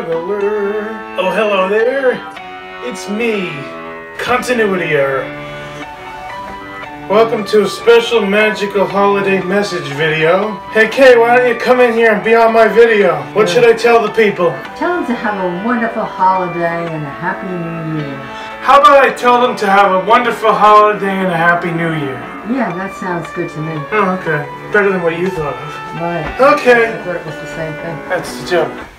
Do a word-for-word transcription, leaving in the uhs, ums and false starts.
juggler. Oh, hello there. It's me, Continuity Error. Welcome to a special magical holiday message video. Hey Kay, why don't you come in here and be on my video? What should I tell the people? Tell them to have a wonderful holiday and a happy new year. How about I tell them to have a wonderful holiday and a happy new year? Yeah, that sounds good to me. Oh, okay. Better than what you thought of. Right. Okay. I thought it was the same thing. That's the joke.